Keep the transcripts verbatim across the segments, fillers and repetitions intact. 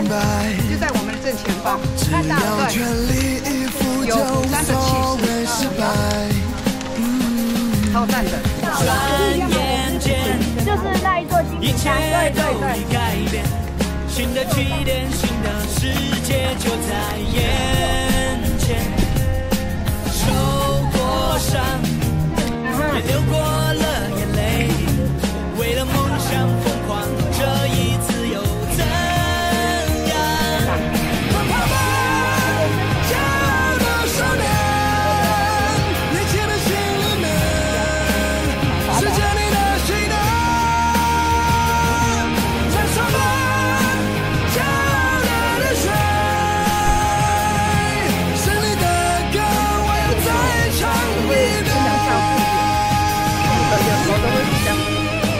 白。 就在我们的正前方，看到对，有釜山的气势，超赞的。 转眼间， 就是那一座金一切对都对已改变，新的起点，新的世界就在眼前。受过伤，也流过了眼泪，为了梦想疯狂，这一次又怎样？快跑吧，骄傲的少年，年轻的心里面，是着你的心的。燃烧吧，骄傲的热血，胜利的歌我要再唱一遍。 有时候都会互相。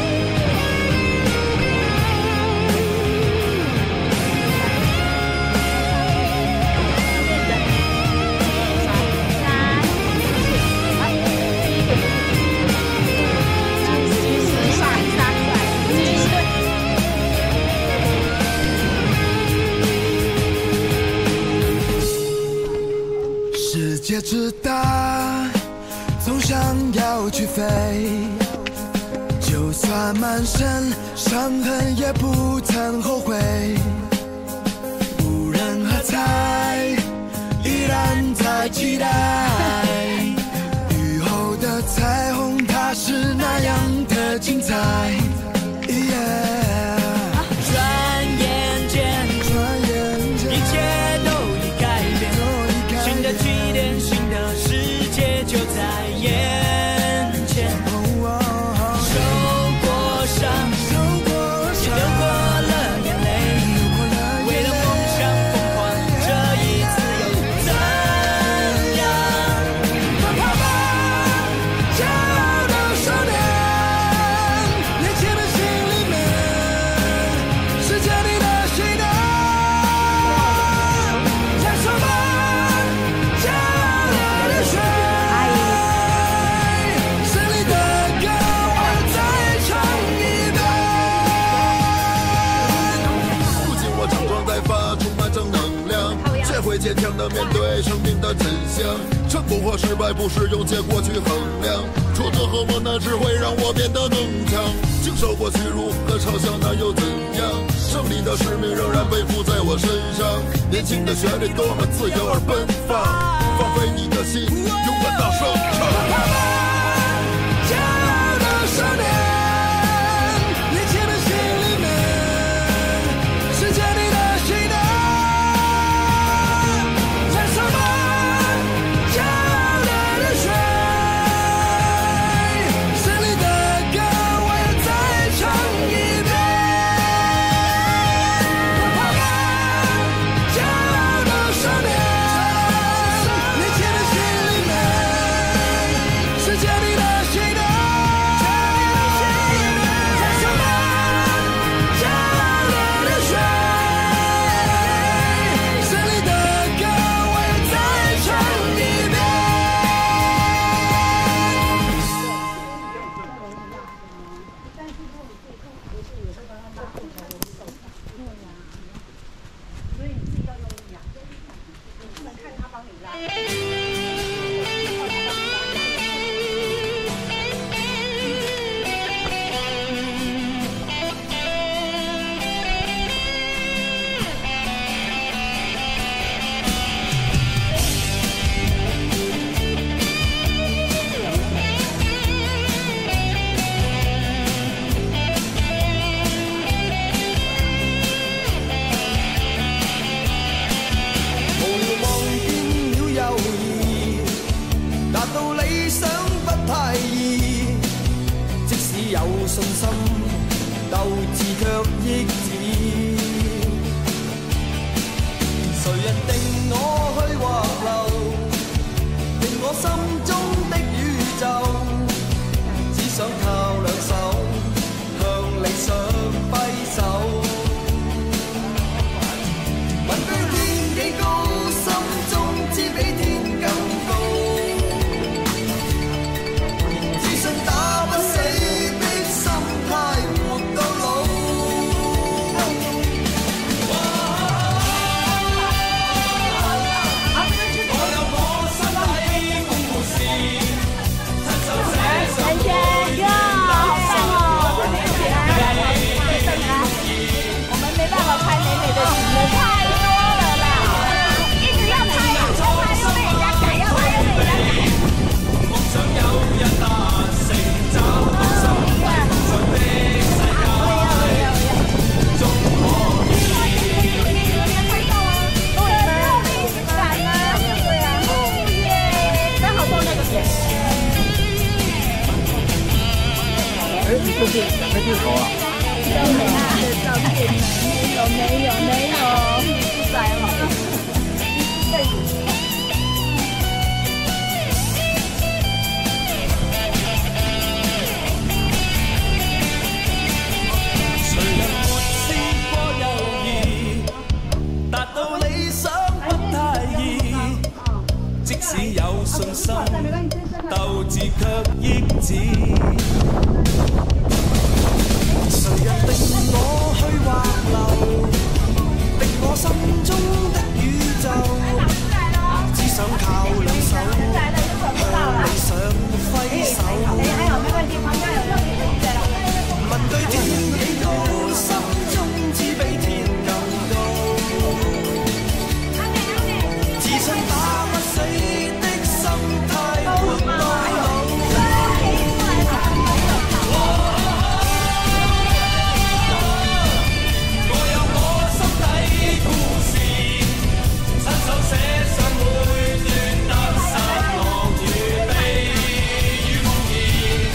世界之大，总想要去飞，就算满身伤痕也不曾后悔。无人喝彩，依然在期待。雨后的彩虹，它是那样的精彩。Yeah 转眼间，一切都已改变，新的起点，新的世界就在眼前。受过伤，也流过了眼泪，为了梦想疯狂，这一次又怎样？快跑吧，骄傲的少年，年轻的心里面，是着你的心的。燃烧吧，骄傲的热血，胜利的歌我要再唱一遍。 如今我整装待发，充满正能量，学会坚强地面对生命的真相。成功和失败不是用结果去衡量，挫折和磨难只会让我变得更强。经受过屈辱和嘲笑，那又怎样？胜利的使命仍然背负在我身上。年轻的旋律多么自由而奔放，放飞你的心，勇敢大声唱。 骄傲的少年，年轻的心里面，是着你的心的。燃烧吧，骄傲的热血，胜利的歌我要再唱一遍。快跑吧，骄傲的少年，年轻的心里面，是着你的心的。燃烧吧，骄傲的热血，胜利的歌我要再唱一遍。無聊望見了友誼，達到理想不太易。即使有信心，鬥志卻抑止。誰人定我去或留，定我心中的宇宙。只想靠兩手，向理想揮手。問對天幾高，心中知比天更高。自信打不死的心態，活到老。 这是两个镜头啊。 有没有照片？没有，没有，没有，不在了。 谁人沒試過猶豫，達到理想不太易，即使有信心，鬥志卻抑止。誰人定我去畫流，定我心中的宇宙，只想靠兩手向理想揮手。問對天幾高，心中只比天更高。自信打不死的心態活到老。我有我心底故事，親手寫上每段得失樂與悲與夢兒。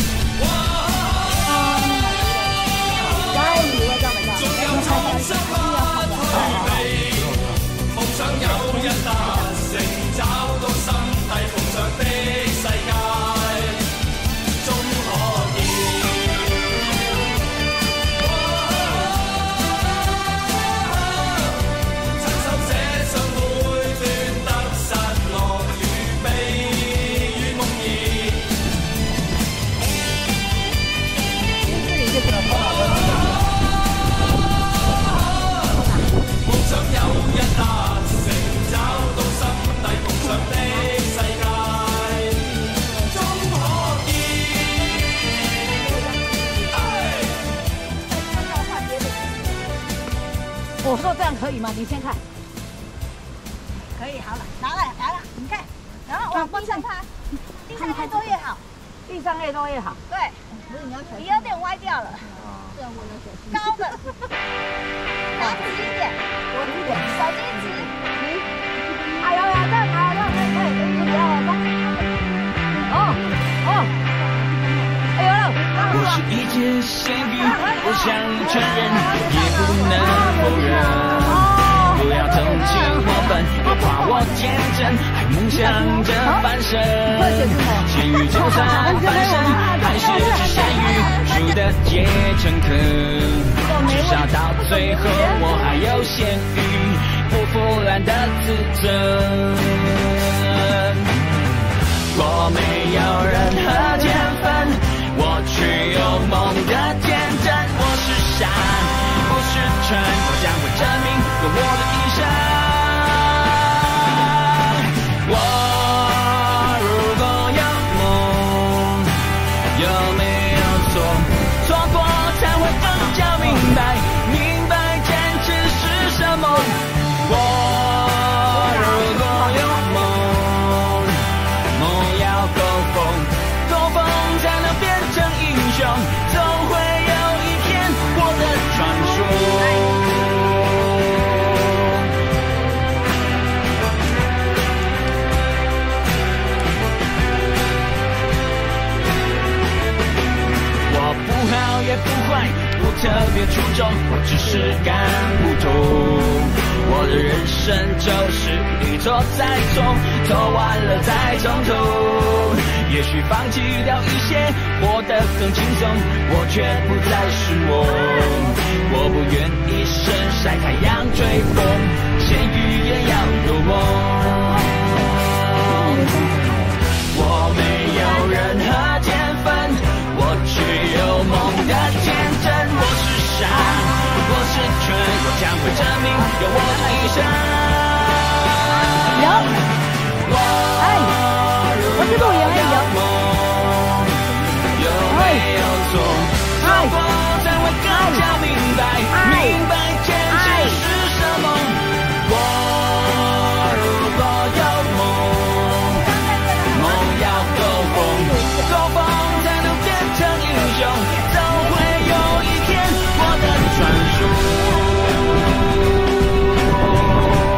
仲有創新不退避，夢想有日達成，找到心底夢想的世界，終可以。親手寫上每段得失樂與悲與夢兒。夢想有日達成，找到心底夢想的世界，終可以。 我说这样可以吗？你先看。可以，好了，拿来来了，你看，然后往地上趴，地上越多越好，地上越多越好。对，不是你要你有点歪掉了。对，我要小心。高的，拿直一点，我直一点，手机直，直。哎呦呀，这样好，这样可以可以，不要了，哦哦，哎呦， 我是一介咸鱼，不想承认，也不能否认。不要同情我笨，别夸我天真，还梦想着翻身。咸鱼就算翻身，还是只咸鱼，输的也诚恳。至少到最后，我还有咸鱼，不腐烂的自尊。我没有任何天分，我却有梦的天真。我是傻，不是蠢，我将会证明用我的一生。我如果有梦，有没有错？错过才会更加明白，明白坚持是什么。我如果有梦，梦要够疯，够疯才能变成英雄，总会有一天我的传说。我不好也不坏，不特别出众，我只是干不通。我的人生就是一错再错，错完了再从头。也许放弃掉一些，活得更轻松，我却不再是我。我不愿一生晒太阳吹风，咸鱼也要有梦。我没有任何天分，我却有梦的天真。我是傻，我是蠢，我将会证明有我的一生。我如果有梦，有没有错？错过才会更加明白，明白坚持是什么。我如果有梦，梦要够疯，够疯才能变成英雄，总会有一天我的传说。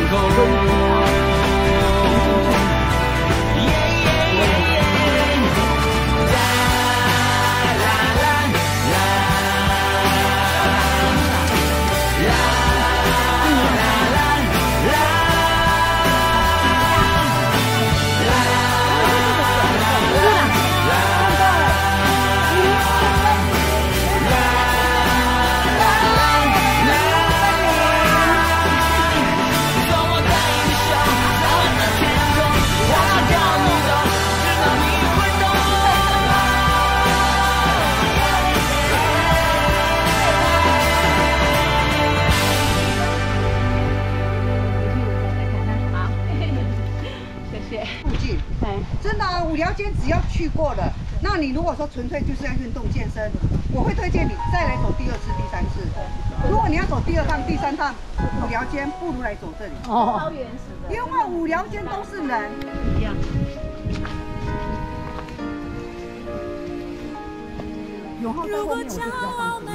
候。 真的啊，五寮间只要去过了，那你如果说纯粹就是要运动健身，我会推荐你再来走第二次、第三次。如果你要走第二趟、第三趟，五寮间不如来走这里。哦，超原始的。因为五寮间都是人一样。永浩在后面，我就比较放心。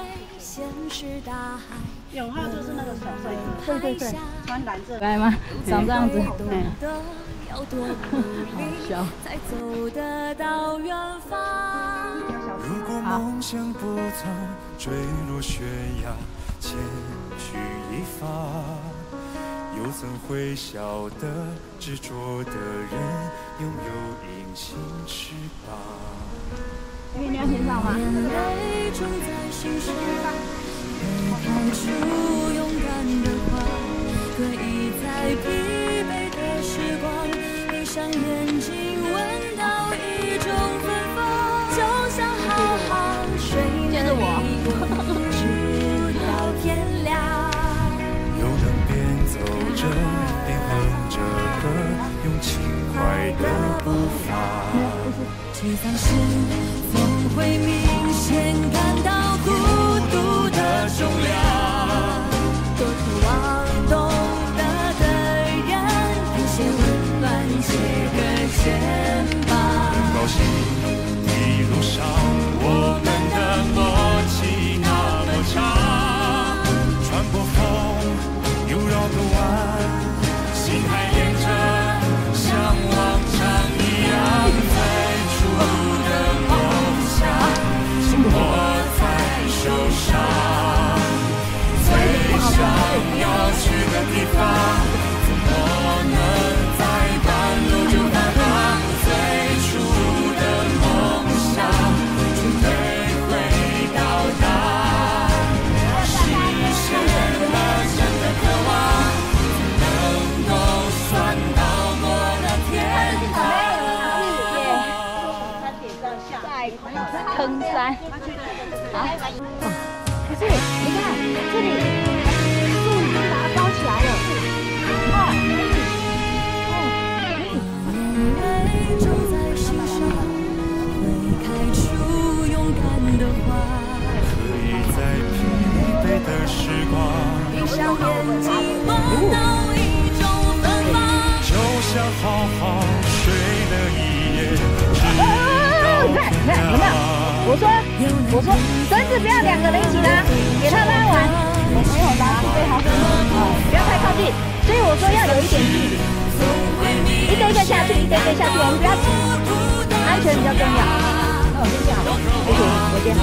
永浩就是那个小帅哥，对对对，穿蓝色。 来吗？长这样子，嗯。 要多努力，才走得到远方。 如果梦想不曾坠落悬崖，千钧一发，又怎会晓得执着的人拥有隐形翅膀？ 因为你要先上吗？ 眼泪种在心上，会开出勇敢的花，可以在疲惫的时光。 闭上眼睛，闻到一种芬芳，就像好好睡了一个直到天亮。 又能边走着边哼着歌，用轻快的步伐。 沮丧时，总会明显感到孤独的重量。多渴望懂得的人，有些温暖。 借个肩膀， 很高兴一路上我们的默契那么长，穿过风又绕个弯，心还连着，像往常一样。最初的梦想握在手上，最想要去的地方，怎么能？ 就发光，最初的梦想绝对会到达，实现了真的渴望，能够算到过了天堂。 在坑山，好。可是你看这里树已经把它包起来了，哦。 种在心上，会开出勇敢的花。 可以在疲惫的时光， 闭上眼睛，闻到一种芬芳， 就像好好睡了一夜，直到天亮。 我说，我说，绳子不要两个人一起拉，给他拉完，我没有拉，对，好，哦，不要太靠近，所以我说要有一点距离。 一个一个下去，一个一个下去，我们不要挤，安全比较重要。那我先这样好了，谢谢，我先。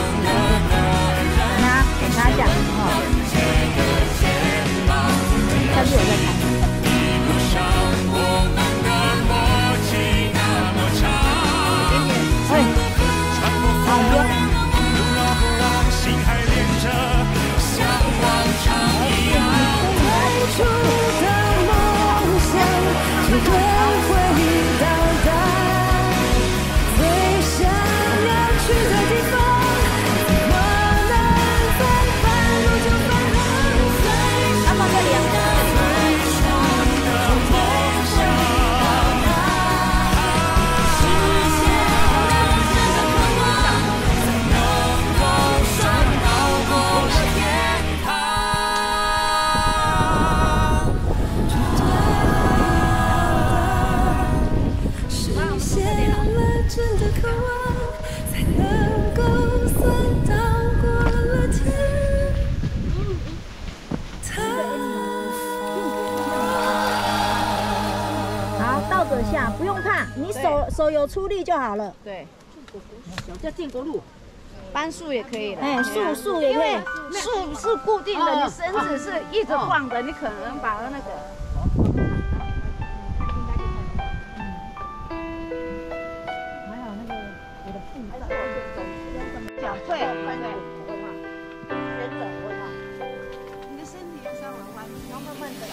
拿，拿一下，哦。下去我再看。哎，好，我们就会到达最想要去的地方，怎么能在半路手有出力就好了。 对，叫建国路。搬树也可以的， 哎，树树也可以， 树是固定的，你绳子是一直晃的，你可能把那个。 还有那个我的腹部， 脚退，对， 人走我看， 你的身体要稍微弯，然后慢慢的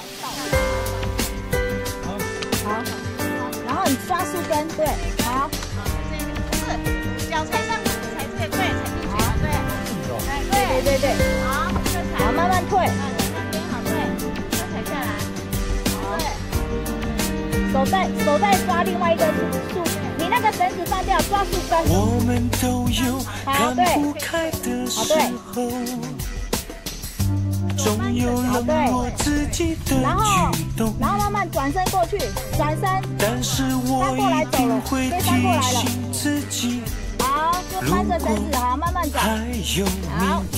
倒。好， 然后你抓树根，对，好， 是脚踩上去才对，对，踩进去，对， 对对对对， 好， 好，慢慢退， 那边好，对，再踩下来，对， 手再手再抓另外一个树，你那个绳子放掉，抓树根。 我们都有看不开的时候，总有冷落自己的举动， 然后慢慢转身过去，转身， 但是我一定会提醒自己， 好，就攀着绳子，好，慢慢转， 还有明天。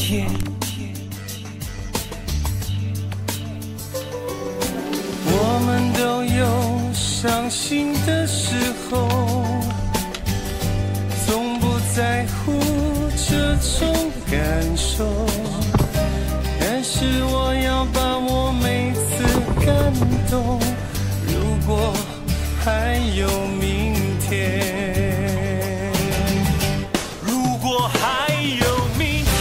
我们都有伤心的时候，从不在乎这种感受，但是我要把握每次感动。如果还有明天，如果还有明天，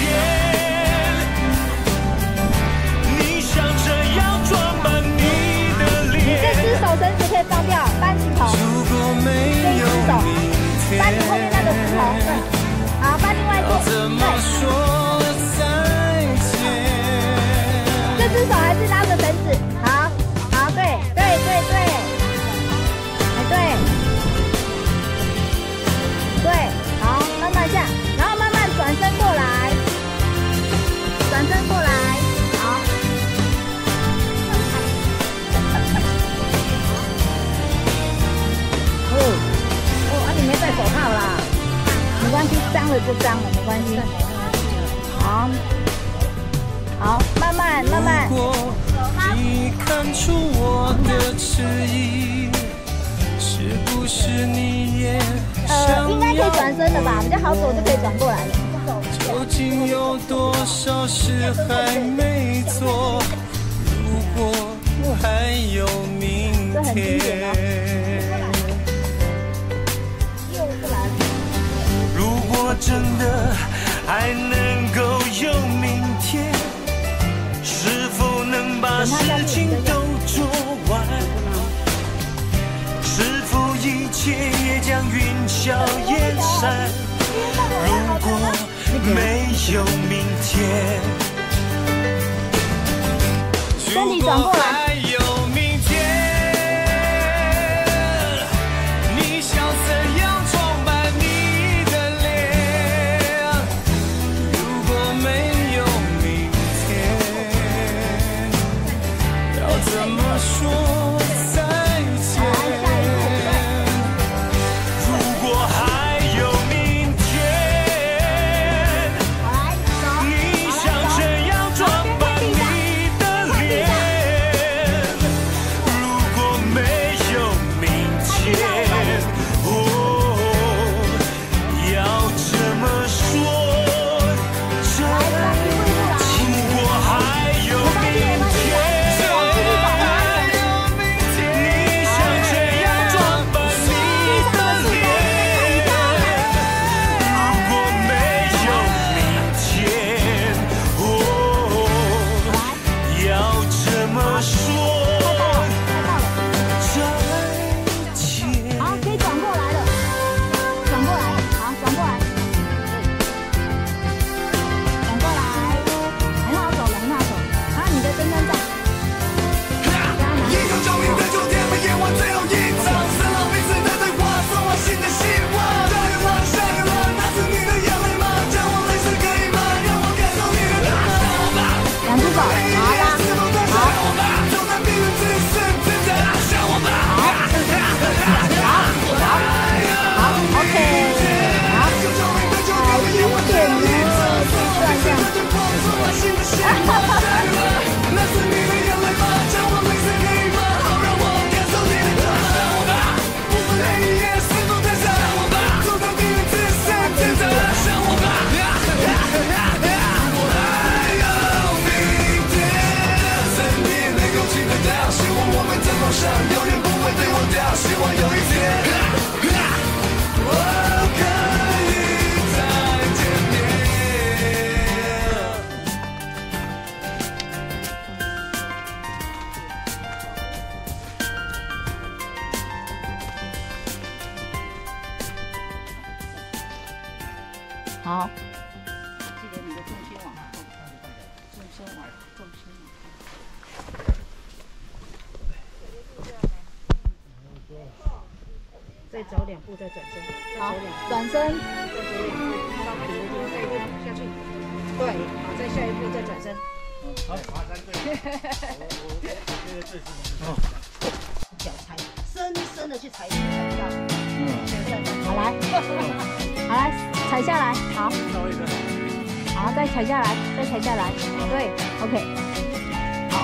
你想这样装扮你的脸， 你这只手绳子可以放掉，搬石头。 如果没有明天， 搬你后面那个石头，对，好，搬另外一个， 怎么说再见？ 这只手还是拉着绳子，好，好，对，对对对，哎对，对，好，慢慢下，然后慢慢转身过来，转身过来，好。哦，哦，啊，你没戴手套啦，没关系，脏了就脏了，没关系。好，好，慢慢慢慢。 如果你看出我的迟疑，是不是你也呃，应该可以转身的吧，比较好走就可以转过来了。 究竟有多少事还没做？如果还有明天，如果真的还能够有明天，是否能把事情都做完？是否一切也将云消烟散？如果没有明天， 身体转过来。 还有明天，你想怎样装扮你的脸？如果没有明天，要怎么说再见？如果还有明天，你想怎样装扮你的脸？ 重心往后，重心往后，重心往后。再走两步，再转身。 好，转身。 再走两步，到平的地方，再一步下去。对，好，再下一步再转身。好，爬山队。哦。脚踩，深深的去踩地，踩到。嗯。 好来，好来，踩下来，好。好，再踩下来，再踩下来。对 ，OK。好。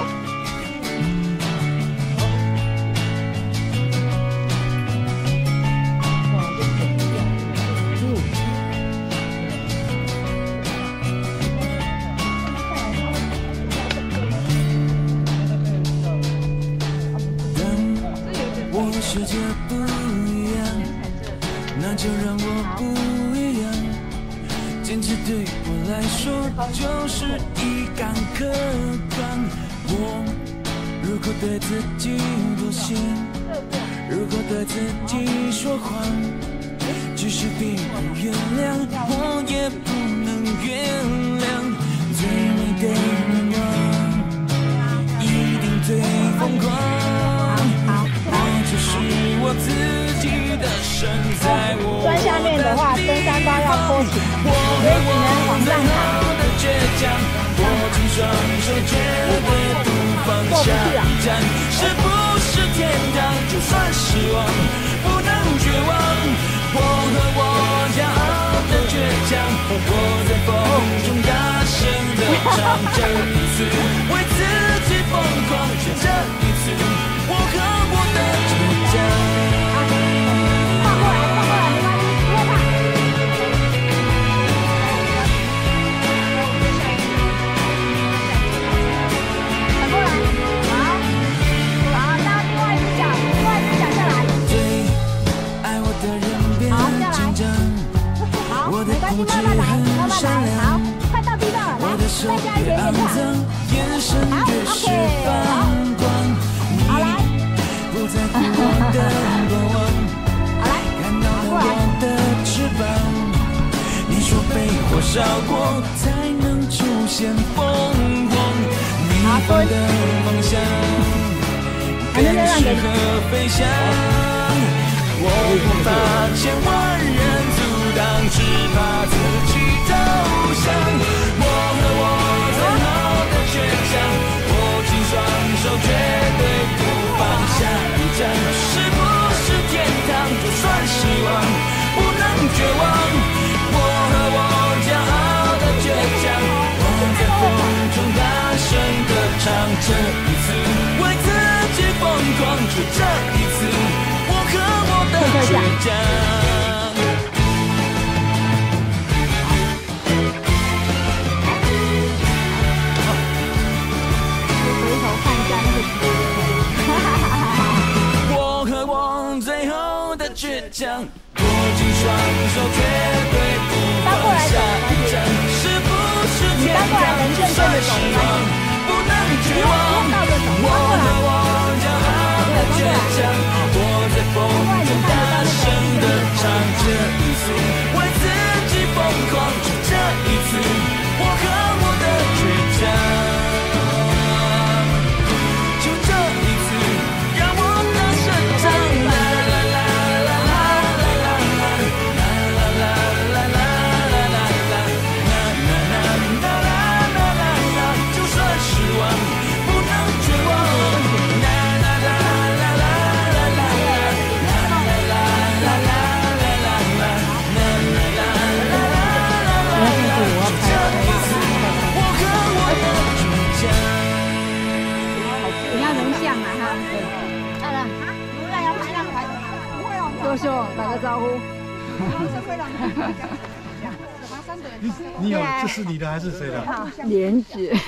世界不一样，那就让我不一样。坚持对我来说就是一杆刻板。我如果对自己妥协，如果对自己说谎，即使别人原谅，我也不能原谅。最美的愿望，一定最疯狂。就是我自己的身在我钻下面的话，登山包要拖起来，所以只能往上爬。 握紧双手，绝对不放下一站。是不是天堂？就算失望，不能绝望。我和我骄傲的倔强，我在风中大声地唱。这一次为自己疯狂，这一次我和我的倔强。 放过来，放过来，没关系，不用怕。反过来，好，好，到另外一只脚，另外一只脚下来。 最爱我的人别紧张， 好，没关系，慢慢来，慢慢来，好，快到地上了，来，再加一点点糖。好 ，OK， 好，好来。 不在乎我的过往，看到了我的翅膀。你说被火烧过才能出现风光，逆风的方向更适合飞翔。我不怕千万人阻挡，只怕自己投降。我和我最好的倔强，握紧双手，绝对不放下一站。是不是天堂？就算失望，不能绝望。我和我骄傲的倔强，我在风中大声地唱。这一次为自己疯狂，就这一次，我和我的倔强。我和我最后的倔强，握紧双手，绝对不放下一站。是不是天堂？就算失望，不能绝望。我和我骄傲的倔强，我在风中大声地唱。这一次为自己疯狂，就这一次，我和我的倔强。 优秀，打个招呼。 你你有这是你的还是谁的？ 莲子。哎，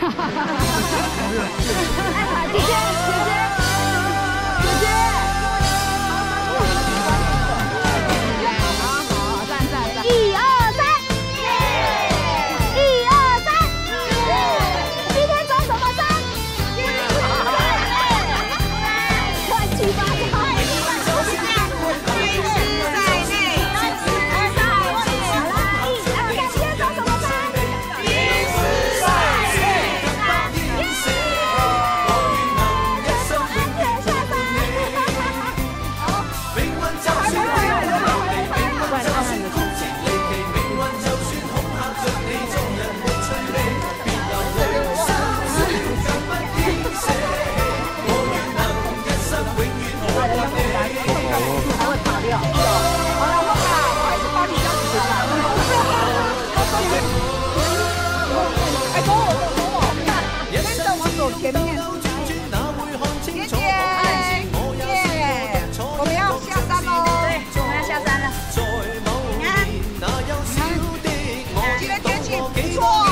姐姐，姐姐，姐姐。好好，站站站。一二三，一二三。今天走什么山？乱七八糟。 在内。 给我